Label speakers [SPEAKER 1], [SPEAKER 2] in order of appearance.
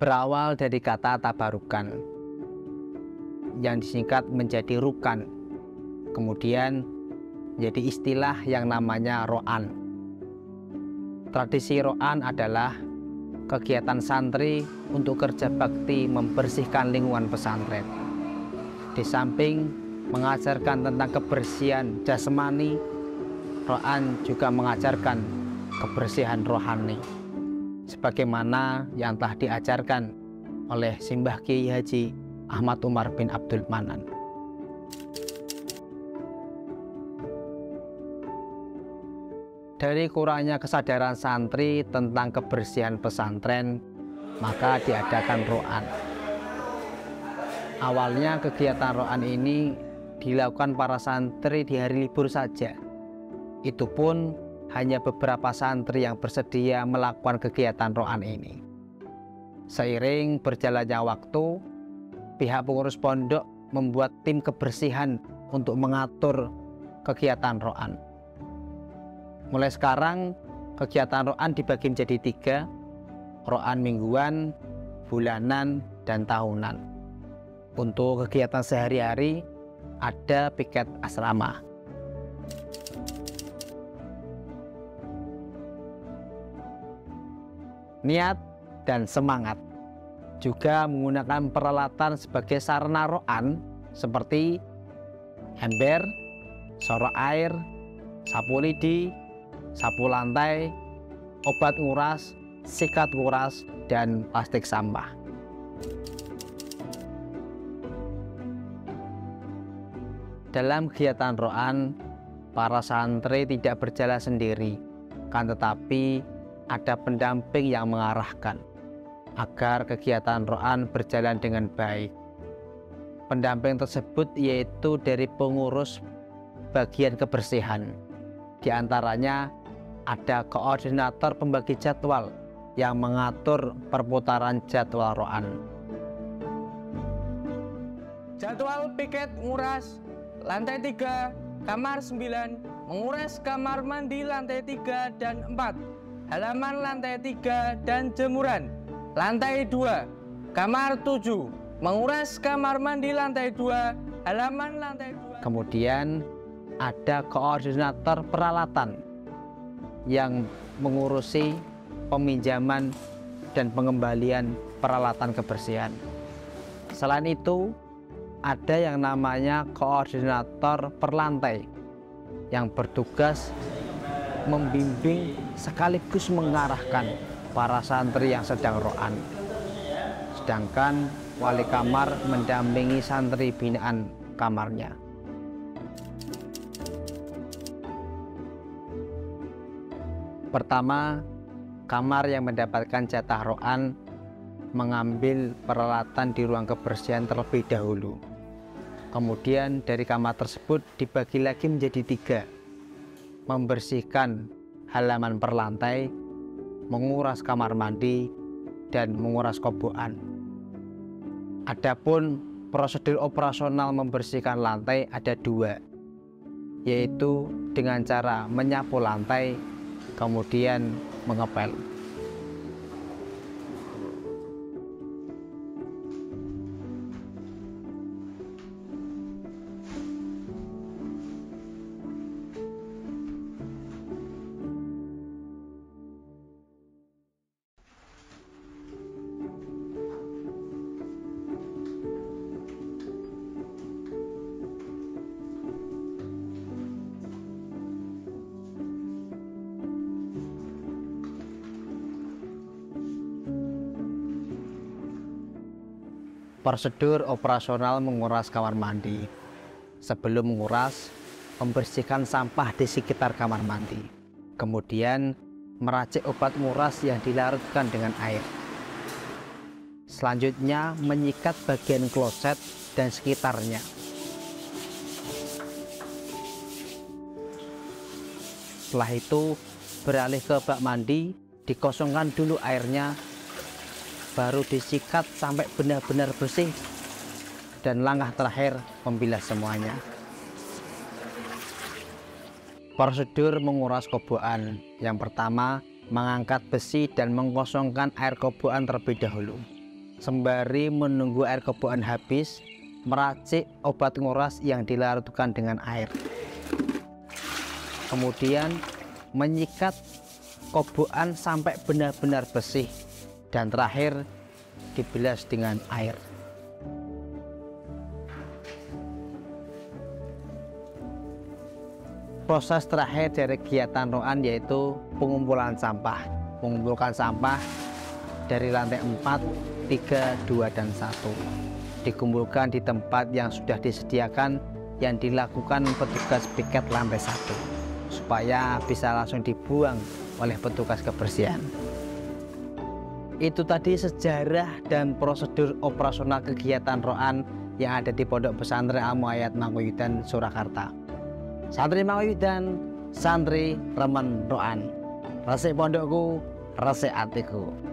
[SPEAKER 1] berawal dari kata tabarukan yang disingkat menjadi rukan, kemudian menjadi istilah yang namanya ro'an. Tradisi ro'an adalah kegiatan santri untuk kerja bakti membersihkan lingkungan pesantren. Di samping mengajarkan tentang kebersihan jasmani, ro'an juga mengajarkan kebersihan rohani, sebagaimana yang telah diajarkan oleh Simbah Kiai Haji Ahmad Umar bin Abdul Manan. Dari kurangnya kesadaran santri tentang kebersihan pesantren, maka diadakan ro'an. Awalnya kegiatan ro'an ini dilakukan para santri di hari libur saja. Itu pun hanya beberapa santri yang bersedia melakukan kegiatan ro'an ini. Seiring berjalannya waktu, pihak pengurus pondok membuat tim kebersihan untuk mengatur kegiatan ro'an. Mulai sekarang, kegiatan ro'an dibagi menjadi 3, ro'an mingguan, bulanan, dan tahunan. Untuk kegiatan sehari-hari, ada piket asrama. Niat dan semangat juga menggunakan peralatan sebagai sarana ro'an seperti ember, sorok air, sapu lidi, sapu lantai, obat nguras, sikat nguras, dan plastik sampah. Dalam kegiatan ro'an, para santri tidak berjalan sendiri, kan tetapi ada pendamping yang mengarahkan agar kegiatan ro'an berjalan dengan baik. Pendamping tersebut yaitu dari pengurus bagian kebersihan. Di antaranya ada koordinator pembagi jadwal yang mengatur perputaran jadwal ro'an.
[SPEAKER 2] Jadwal piket nguras lantai 3, kamar 9, menguras kamar mandi lantai 3 dan 4, halaman lantai 3 dan jemuran. Lantai 2, kamar 7, menguras kamar mandi lantai 2, halaman lantai 2.
[SPEAKER 1] Kemudian ada koordinator peralatan yang mengurusi peminjaman dan pengembalian peralatan kebersihan. Selain itu, ada yang namanya koordinator perlantai yang bertugas membimbing sekaligus mengarahkan para santri yang sedang ro'an. Sedangkan wali kamar mendampingi santri binaan kamarnya. Pertama, kamar yang mendapatkan jatah ro'an mengambil peralatan di ruang kebersihan terlebih dahulu. Kemudian dari kamar tersebut dibagi lagi menjadi 3, membersihkan halaman perlantai, menguras kamar mandi, dan menguras kobokan. Adapun prosedur operasional membersihkan lantai ada 2, yaitu dengan cara menyapu lantai, kemudian mengepel. Prosedur operasional menguras kamar mandi. Sebelum menguras, membersihkan sampah di sekitar kamar mandi. Kemudian meracik obat nguras yang dilarutkan dengan air. Selanjutnya menyikat bagian kloset dan sekitarnya. Setelah itu beralih ke bak mandi, dikosongkan dulu airnya, baru disikat sampai benar-benar bersih, dan langkah terakhir membilas semuanya. Prosedur menguras kobokan. Yang pertama, mengangkat besi dan mengosongkan air kobokan terlebih dahulu. sembari menunggu air kobokan habis, meracik obat nguras yang dilarutkan dengan air. Kemudian menyikat kobokan sampai benar-benar bersih, dan terakhir dibilas dengan air. Proses terakhir dari kegiatan roan yaitu pengumpulan sampah. Mengumpulkan sampah dari lantai 4, 3, 2, dan 1. Dikumpulkan di tempat yang sudah disediakan yang dilakukan petugas piket lantai 1 supaya bisa langsung dibuang oleh petugas kebersihan. Itu tadi sejarah dan prosedur operasional kegiatan roan yang ada di Pondok Pesantren Al-Muayyad Manguyudan, Surakarta. Santri Manguyudan, santri remen roan. Resik pondokku, resik atiku.